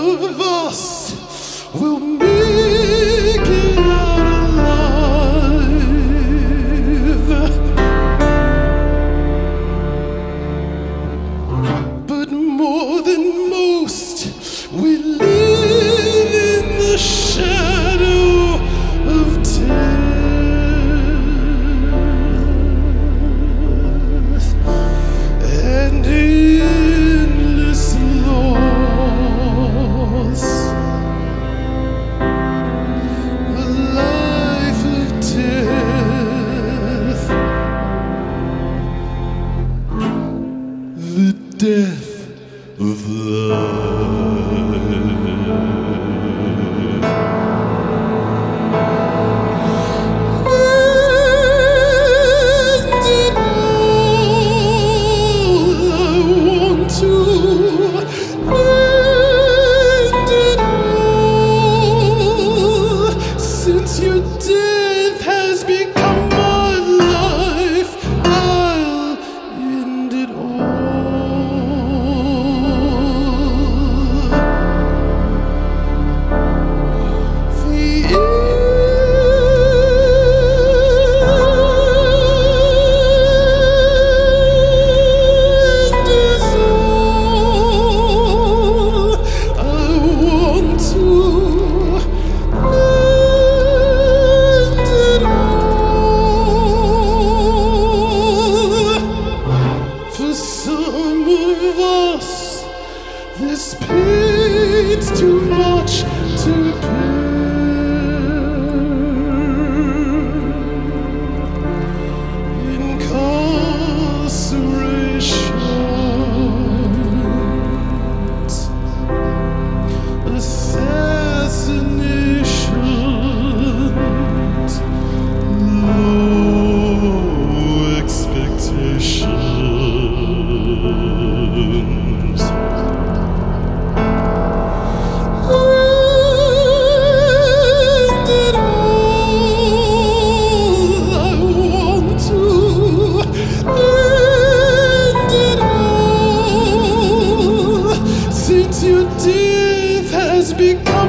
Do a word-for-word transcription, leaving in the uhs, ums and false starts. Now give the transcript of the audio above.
of us will make it out alive. But more than most, we live in the shadow of death and endless loss. A life of death, the death of life. Since your death has become my life, I'll end it all. The end is all I want to. For some of us, this pain's too much to bear. Incarceration, assassination, low expectations. And it all I want to end it all, since your death has become